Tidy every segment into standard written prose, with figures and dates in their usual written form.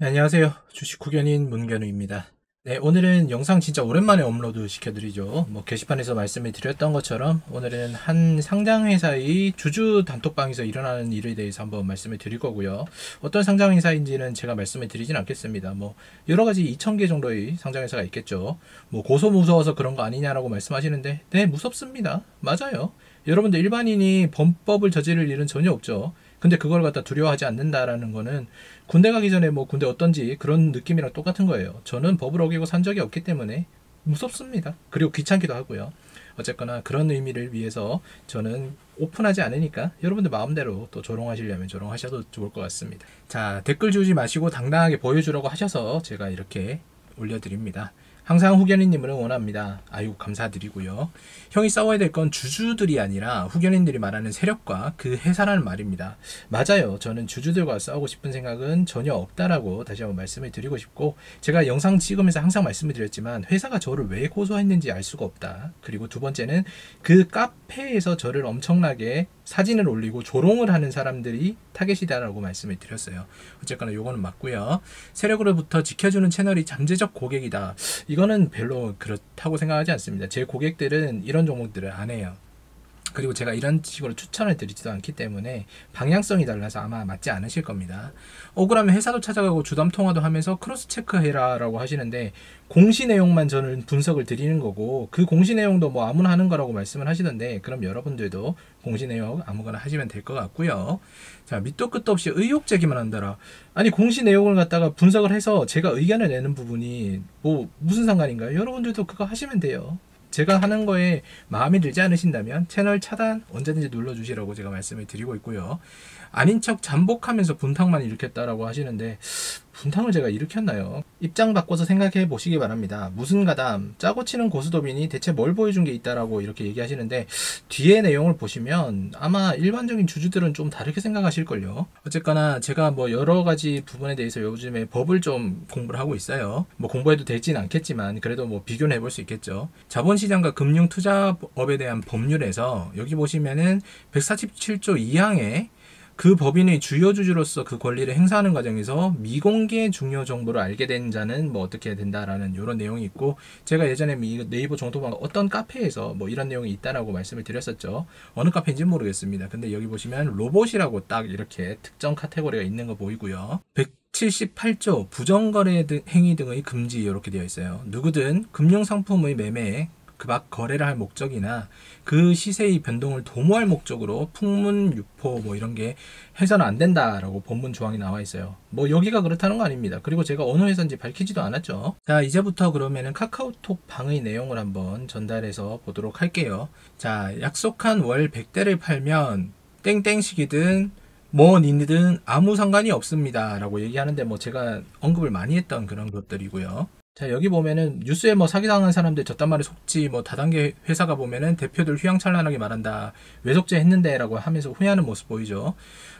네, 안녕하세요. 주식 후견인 문견우입니다. 네, 오늘은 영상 진짜 오랜만에 업로드 시켜드리죠. 게시판에서 말씀을 드렸던 것처럼 오늘은 한 상장회사의 주주 단톡방에서 일어나는 일에 대해서 한번 말씀을 드릴 거고요. 어떤 상장회사인지는 제가 말씀을 드리진 않겠습니다. 여러 가지 2,000개 정도의 상장회사가 있겠죠. 고소 무서워서 그런 거 아니냐라고 말씀하시는데, 네, 무섭습니다. 맞아요. 여러분들 일반인이 범법을 저지를 일은 전혀 없죠. 근데 그걸 갖다 두려워하지 않는다라는 거는 군대 가기 전에 군대 어떤지 그런 느낌이랑 똑같은 거예요. 저는 법을 어기고 산 적이 없기 때문에 무섭습니다. 그리고 귀찮기도 하고요. 어쨌거나 그런 의미를 위해서 저는 오픈하지 않으니까 여러분들 마음대로 또 조롱하시려면 조롱하셔도 좋을 것 같습니다. 자, 댓글 주지 마시고 당당하게 보여주라고 하셔서 제가 이렇게 올려드립니다. 항상 후견인님을 응원합니다. 아유, 감사드리고요. 형이 싸워야 될 건 주주들이 아니라 후견인들이 말하는 세력과 그 회사라는 말입니다. 맞아요. 저는 주주들과 싸우고 싶은 생각은 전혀 없다라고 다시 한번 말씀을 드리고 싶고, 제가 영상 찍으면서 항상 말씀을 드렸지만 회사가 저를 왜 고소했는지 알 수가 없다. 그리고 두 번째는 그 카페에서 저를 엄청나게 사진을 올리고 조롱을 하는 사람들이 타겟이다라고 말씀을 드렸어요. 어쨌거나 요거는 맞고요. 세력으로부터 지켜주는 채널이 잠재적 고객이다. 이거는 별로 그렇다고 생각하지 않습니다. 제 고객들은 이런 종목들을 안 해요. 그리고 제가 이런 식으로 추천을 드리지도 않기 때문에 방향성이 달라서 아마 맞지 않으실 겁니다. 억울하면 회사도 찾아가고 주담 통화도 하면서 크로스 체크해라 라고 하시는데, 공시 내용만 저는 분석을 드리는 거고 그 공시 내용도 아무나 하는 거라고 말씀을 하시던데, 그럼 여러분들도 공시 내용 아무거나 하시면 될 것 같고요. 자, 밑도 끝도 없이 의혹 제기만 한다라. 아니, 공시 내용을 갖다가 분석을 해서 제가 의견을 내는 부분이 무슨 상관인가요? 여러분들도 그거 하시면 돼요. 제가 하는 거에 마음에 들지 않으신다면 채널 차단 언제든지 눌러주시라고 제가 말씀을 드리고 있고요. 아닌 척 잠복하면서 분탕만 일으켰다라고 하시는데, 분탕을 제가 일으켰나요? 입장 바꿔서 생각해 보시기 바랍니다. 무슨 가담, 짜고 치는 고스톱이니 대체 뭘 보여준 게 있다라고 이렇게 얘기하시는데, 뒤에 내용을 보시면 아마 일반적인 주주들은 좀 다르게 생각하실걸요. 어쨌거나 제가 여러 가지 부분에 대해서 요즘에 법을 좀 공부를 하고 있어요. 공부해도 되진 않겠지만 그래도 비교는 해볼 수 있겠죠. 자본시장과 금융투자업에 대한 법률에서 여기 보시면은 147조 2항에 그 법인의 주요 주주로서 그 권리를 행사하는 과정에서 미공개 중요 정보를 알게 된 자는 어떻게 해야 된다라는 이런 내용이 있고, 제가 예전에 네이버 정보방 어떤 카페에서 이런 내용이 있다라고 말씀을 드렸었죠. 어느 카페인지 모르겠습니다. 근데 여기 보시면 로봇이라고 딱 이렇게 특정 카테고리가 있는 거 보이고요. 178조 부정거래 행위 등의 금지 이렇게 되어 있어요. 누구든 금융상품의 매매에 그박 거래를 할 목적이나 그 시세의 변동을 도모할 목적으로 풍문, 유포 이런 게 해서는 안 된다라고 법문 조항이 나와 있어요. 여기가 그렇다는 거 아닙니다. 그리고 제가 어느 회사인지 밝히지도 않았죠. 자, 이제부터 그러면은 카카오톡 방의 내용을 한번 전달해서 보도록 할게요. 자, 약속한 월 100대를 팔면 땡땡식이든 니든 아무 상관이 없습니다 라고 얘기하는데, 제가 언급을 많이 했던 그런 것들이고요. 자, 여기 보면은 뉴스에 사기당한 사람들 저딴 말에 속지, 다단계 회사가 보면은 대표들 휘황찬란하게 말한다, 외속제 했는데 라고 하면서 후회하는 모습 보이죠.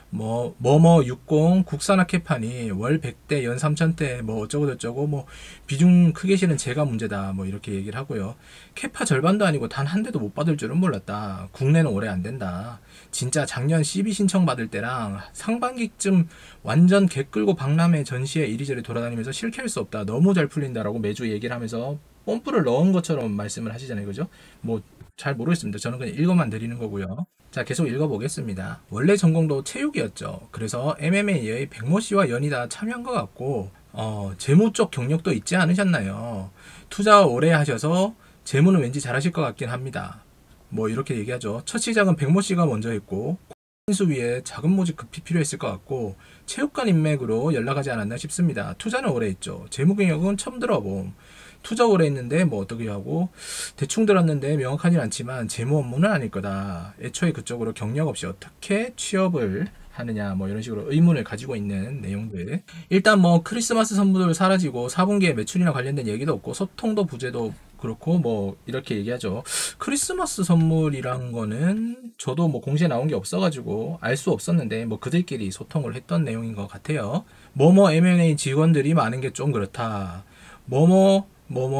60 국산화 캐판이 월 100대 연 3000대 어쩌고저쩌고 비중 크게 실은 제가 문제다 이렇게 얘기를 하고요. 캐파 절반도 아니고 단 한 대도 못 받을 줄은 몰랐다. 국내는 오래 안 된다. 진짜 작년 CB 신청 받을 때랑 상반기쯤 완전 개 끌고 박람회 전시회 이리저리 돌아다니면서 실패할 수 없다. 너무 잘 풀린다라고 매주 얘기를 하면서 뽐뿌를 넣은 것처럼 말씀을 하시잖아요. 그죠? 잘 모르겠습니다. 저는 그냥 읽어만 드리는 거고요. 자, 계속 읽어보겠습니다. 원래 전공도 체육이었죠. 그래서 MMA의 백모 씨와 연이다 참여한 것 같고, 재무 쪽 경력도 있지 않으셨나요? 투자 오래 하셔서 재무는 왠지 잘하실 것 같긴 합니다. 이렇게 얘기하죠. 첫 시작은 백모 씨가 먼저 했고, 인수 위에 자금 모집 급히 필요했을 것 같고, 체육관 인맥으로 연락하지 않았나 싶습니다. 투자는 오래 했죠. 재무 경력은 처음 들어봄. 투자 오래 했는데 어떻게 하고, 대충 들었는데 명확하진 않지만 재무 업무는 아닐 거다. 애초에 그쪽으로 경력 없이 어떻게 취업을 하느냐 이런 식으로 의문을 가지고 있는 내용들. 일단 크리스마스 선물을 사라지고 4분기에 매출이나 관련된 얘기도 없고, 소통도 부재도 그렇고 이렇게 얘기하죠. 크리스마스 선물이란 거는 저도 공시에 나온 게 없어가지고 알 수 없었는데 그들끼리 소통을 했던 내용인 것 같아요. M&A 직원들이 많은 게 좀 그렇다.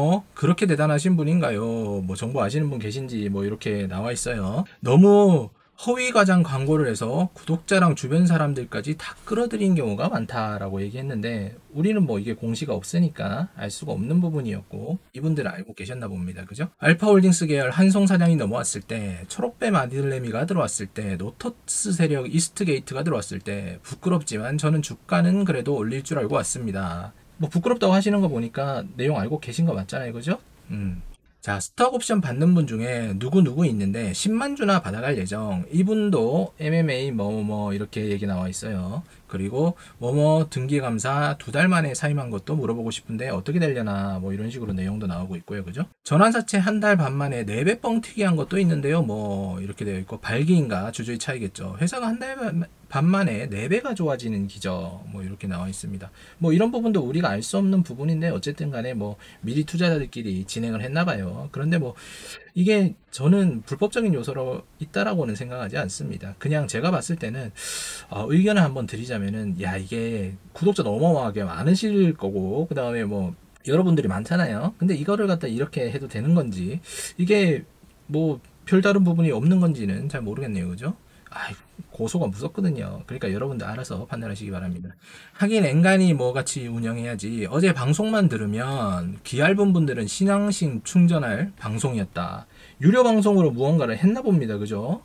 그렇게 대단하신 분인가요? 정보 아시는 분 계신지 이렇게 나와 있어요. 너무 허위 과장 광고를 해서 구독자랑 주변 사람들까지 다 끌어들인 경우가 많다라고 얘기했는데, 우리는 뭐 이게 공시가 없으니까 알 수가 없는 부분이었고, 이분들은 알고 계셨나 봅니다. 그죠? 알파홀딩스 계열 한송 사장이 넘어왔을 때, 초록뱀 아들레미가 들어왔을 때, 노터스 세력 이스트게이트가 들어왔을 때, 부끄럽지만 저는 주가는 그래도 올릴 줄 알고 왔습니다. 뭐 부끄럽다고 하시는 거 보니까 내용 알고 계신 거 맞잖아요. 그죠? 자, 스톡 옵션 받는 분 중에 누구 있는데 10만 주나 받아갈 예정. 이분도 MMA 뭐뭐 이렇게 얘기 나와 있어요. 그리고 뭐뭐 등기 감사 2달 만에 사임한 것도 물어보고 싶은데 어떻게 되려나 뭐 이런 식으로 내용도 나오고 있고요. 그죠? 전환사채 1달 반 만에 4배 뻥튀기 한 것도 있는데요. 뭐 이렇게 되어 있고, 발기인가 주주의 차이겠죠. 회사가 1달 반 만에 4배가 좋아지는 기적, 뭐 이렇게 나와 있습니다. 뭐 이런 부분도 우리가 알 수 없는 부분인데, 어쨌든 간에 뭐 미리 투자자들끼리 진행을 했나 봐요. 그런데 뭐 이게 저는 불법적인 요소로 있다라고는 생각하지 않습니다. 그냥 제가 봤을 때는 의견을 한번 드리자면은, 야, 이게 구독자 어마어마하게 많으실 거고, 그 다음에 뭐 여러분들이 많잖아요. 근데 이거를 갖다 이렇게 해도 되는 건지, 이게 뭐 별다른 부분이 없는 건지는 잘 모르겠네요. 그죠? 고소가 무섭거든요. 그러니까 여러분들 알아서 판단하시기 바랍니다. 하긴 엔간히 뭐 같이 운영해야지. 어제 방송만 들으면 귀 얇은 분들은 신앙심 충전할 방송이었다. 유료 방송으로 무언가를 했나 봅니다. 그죠?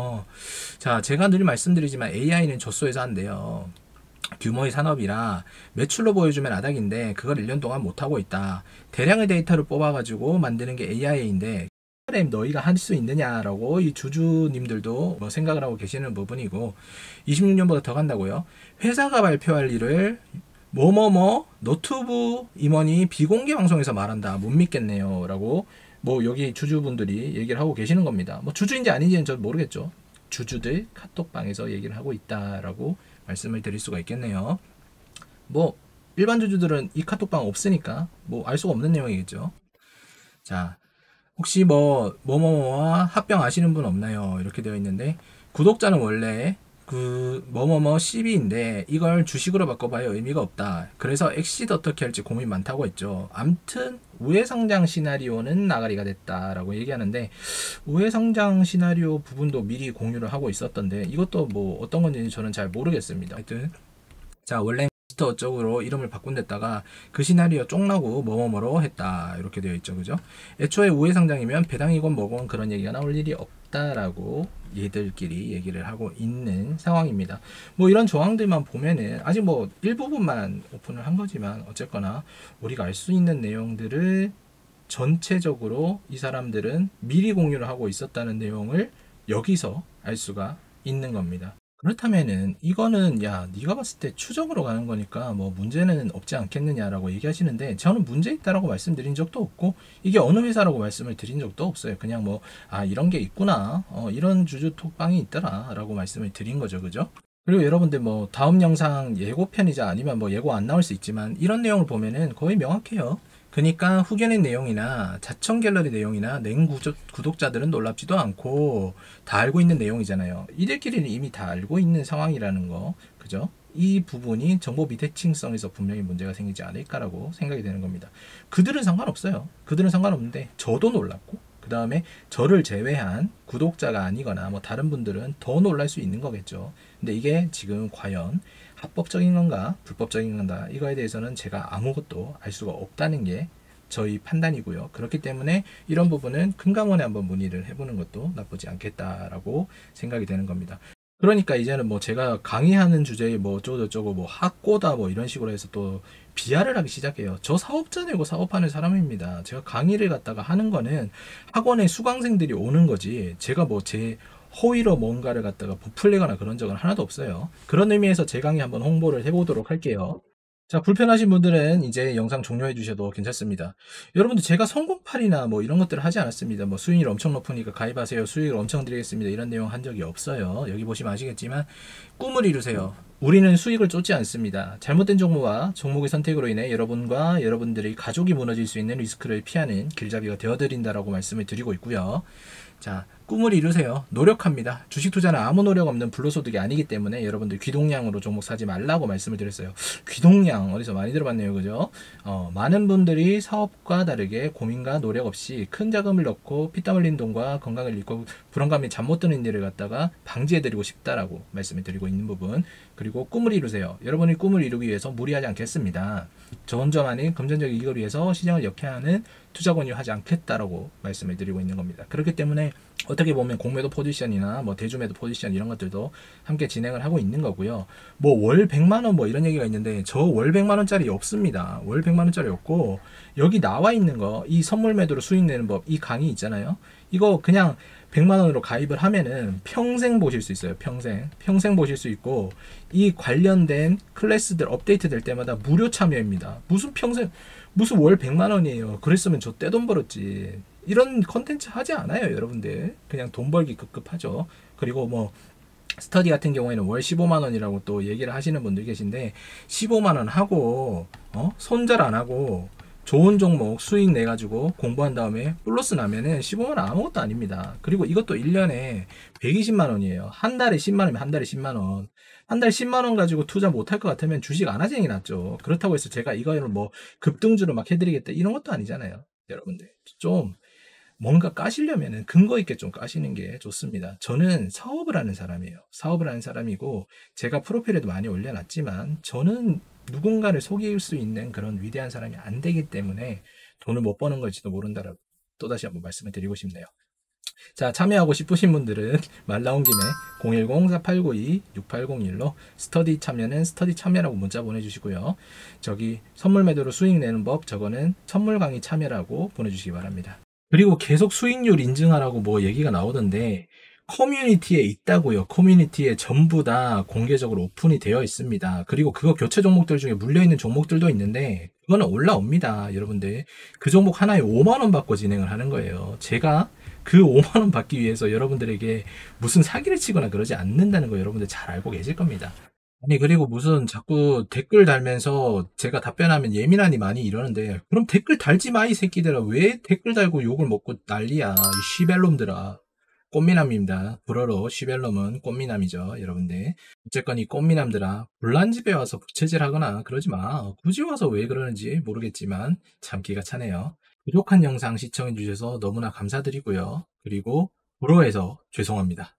자, 제가 늘 말씀드리지만 AI는 젖소에서 한대요. 규모의 산업이라 매출로 보여주면 아닥인데 그걸 1년 동안 못하고 있다. 대량의 데이터를 뽑아가지고 만드는 게 AI인데 너희가 할 수 있느냐라고 이 주주님들도 뭐 생각을 하고 계시는 부분이고, 26년보다 더 간다고요. 회사가 발표할 일을 뭐뭐뭐 노트북 임원이 비공개 방송에서 말한다. 못 믿겠네요 라고 뭐 여기 주주분들이 얘기를 하고 계시는 겁니다. 뭐 주주인지 아닌지는 저는 모르겠죠. 주주들 카톡방에서 얘기를 하고 있다라고 말씀을 드릴 수가 있겠네요. 뭐 일반 주주들은 이 카톡방 없으니까 뭐 알 수가 없는 내용이겠죠. 자, 혹시 뭐뭐뭐와 합병 아시는 분 없나요? 이렇게 되어 있는데, 구독자는 원래 그 뭐뭐뭐 CB인데 이걸 주식으로 바꿔봐야 의미가 없다. 그래서 엑시트 어떻게 할지 고민 많다고 했죠. 암튼 우회성장 시나리오는 나가리가 됐다라고 얘기하는데, 우회성장 시나리오 부분도 미리 공유를 하고 있었던데, 이것도 뭐 어떤 건지 저는 잘 모르겠습니다. 하여튼 자, 원래 어쩌고로 이름을 바꾼댔다가 그 시나리오 쫑나고 뭐뭐뭐로 했다 이렇게 되어 있죠. 그죠? 애초에 우회상장이면 배당이건 뭐건 그런 얘기가 나올 일이 없다라고 얘들끼리 얘기를 하고 있는 상황입니다. 뭐 이런 조항들만 보면은 아직 뭐 일부분만 오픈을 한 거지만, 어쨌거나 우리가 알 수 있는 내용들을 전체적으로 이 사람들은 미리 공유를 하고 있었다는 내용을 여기서 알 수가 있는 겁니다. 그렇다면은 이거는 야, 네가 봤을 때 추정으로 가는 거니까 뭐 문제는 없지 않겠느냐라고 얘기하시는데, 저는 문제 있다라고 말씀드린 적도 없고, 이게 어느 회사라고 말씀을 드린 적도 없어요. 그냥 뭐 이런 게 있구나, 이런 주주 톡방이 있더라라고 말씀을 드린 거죠. 그죠? 그리고 여러분들 뭐 다음 영상 예고편이자 아니면 뭐 예고 안 나올 수 있지만, 이런 내용을 보면은 거의 명확해요. 그러니까 후견의 내용이나 자청 갤러리 내용이나 구독자들은 놀랍지도 않고 다 알고 있는 내용이잖아요. 이들끼리는 이미 다 알고 있는 상황이라는 거, 그죠? 이 부분이 정보 비대칭성에서 분명히 문제가 생기지 않을까라고 생각이 되는 겁니다. 그들은 상관없어요. 그들은 상관없는데 저도 놀랍고, 그 다음에 저를 제외한 구독자가 아니거나 뭐 다른 분들은 더 놀랄 수 있는 거겠죠. 근데 이게 지금 과연 합법적인 건가 불법적인 건가, 이거에 대해서는 제가 아무것도 알 수가 없다는 게 저희 판단이고요. 그렇기 때문에 이런 부분은 금감원에 한번 문의를 해보는 것도 나쁘지 않겠다라고 생각이 되는 겁니다. 그러니까 이제는 뭐 제가 강의하는 주제에 뭐 어쩌고저쩌고 뭐 학고다 뭐 이런 식으로 해서 또 비하를 하기 시작해요. 저 사업자 되고 사업하는 사람입니다. 제가 강의를 갖다가 하는 거는 학원에 수강생들이 오는 거지, 제가 뭐 제 허위로 뭔가를 갖다가 부풀리거나 그런 적은 하나도 없어요. 그런 의미에서 제 강의 한번 홍보를 해보도록 할게요. 자, 불편하신 분들은 이제 영상 종료해 주셔도 괜찮습니다. 여러분들 제가 성공팔이나 뭐 이런 것들을 하지 않았습니다. 뭐 수익률 엄청 높으니까 가입하세요, 수익을 엄청 드리겠습니다, 이런 내용 한 적이 없어요. 여기 보시면 아시겠지만 꿈을 이루세요. 우리는 수익을 쫓지 않습니다. 잘못된 정보와 종목의 선택으로 인해 여러분과 여러분들의 가족이 무너질 수 있는 리스크를 피하는 길잡이가 되어드린다라고 말씀을 드리고 있고요. 자, 꿈을 이루세요. 노력합니다. 주식 투자는 아무 노력 없는 불로소득이 아니기 때문에 여러분들 귀동량으로 종목 사지 말라고 말씀을 드렸어요. 귀동량 어디서 많이 들어봤네요. 그죠? 많은 분들이 사업과 다르게 고민과 노력 없이 큰 자금을 넣고 피땀 흘린 돈과 건강을 잃고 불안감이 잠 못 드는 일을 갖다가 방지해드리고 싶다라고 말씀을 드리고 있는 부분. 그리고 꿈을 이루세요. 여러분이 꿈을 이루기 위해서 무리하지 않겠습니다. 저온전하는 금전적 이익을 위해서 시장을 역행하는 투자 권유하지 않겠다라고 말씀을 드리고 있는 겁니다. 그렇기 때문에 어떻게 보면 공매도 포지션이나 뭐 대주매도 포지션 이런 것들도 함께 진행을 하고 있는 거고요. 뭐 월 100만 원 뭐 이런 얘기가 있는데 저 월 100만 원짜리 없습니다. 월 100만 원짜리 없고 여기 나와 있는 거 이 선물 매도로 수익 내는 법 이 강의 있잖아요. 이거 그냥 100만 원으로 가입을 하면은 평생 보실 수 있어요. 평생 보실 수 있고 이 관련된 클래스들 업데이트 될 때마다 무료 참여입니다. 무슨 월 100만 원이에요. 그랬으면 저 떼돈 벌었지. 이런 컨텐츠 하지 않아요, 여러분들. 그냥 돈 벌기 급급하죠. 그리고 뭐 스터디 같은 경우에는 월 15만 원이라고 또 얘기를 하시는 분들 계신데 15만 원 하고 손절 안 하고 좋은 종목 수익 내 가지고 공부한 다음에 플러스 나면은 15만 원 아무것도 아닙니다. 그리고 이것도 1년에 120만 원이에요. 한 달에 10만 원이면 한 달에 10만 원. 한 달 10만 원 가지고 투자 못할 것 같으면 주식 안 하시는 게 낫죠. 그렇다고 해서 제가 이거를 뭐 급등주로 막 해드리겠다 이런 것도 아니잖아요. 여러분들 좀 뭔가 까시려면은 근거 있게 좀 까시는 게 좋습니다. 저는 사업을 하는 사람이에요. 사업을 하는 사람이고 제가 프로필에도 많이 올려놨지만 저는 누군가를 속일 수 있는 그런 위대한 사람이 안 되기 때문에 돈을 못 버는 걸지도 모른다라고 또다시 한번 말씀을 드리고 싶네요. 자, 참여하고 싶으신 분들은 말 나온 김에 010-4892-6801로 스터디 참여는 스터디 참여라고 문자 보내주시고요. 저기 선물 매도로 수익 내는 법 저거는 선물 강의 참여라고 보내주시기 바랍니다. 그리고 계속 수익률 인증하라고 뭐 얘기가 나오던데 커뮤니티에 있다고요. 커뮤니티에 전부 다 공개적으로 오픈이 되어 있습니다. 그리고 그거 교체 종목들 중에 물려있는 종목들도 있는데 그거는 올라옵니다. 여러분들 그 종목 하나에 5만 원 받고 진행을 하는 거예요. 제가 그 5만 원 받기 위해서 여러분들에게 무슨 사기를 치거나 그러지 않는다는 거 여러분들 잘 알고 계실 겁니다. 아니 그리고 무슨 자꾸 댓글 달면서 제가 답변하면 예민하니 많이 이러는데 그럼 댓글 달지 마 이 새끼들아. 왜 댓글 달고 욕을 먹고 난리야 이 시벨놈들아. 꽃미남입니다. 불어로 시벨놈은 꽃미남이죠 여러분들. 어쨌건 이 꽃미남들아 불난 집에 와서 부채질 하거나 그러지 마. 굳이 와서 왜 그러는지 모르겠지만 참 기가 차네요. 부족한 영상 시청해 주셔서 너무나 감사드리고요. 그리고 불어해서 죄송합니다.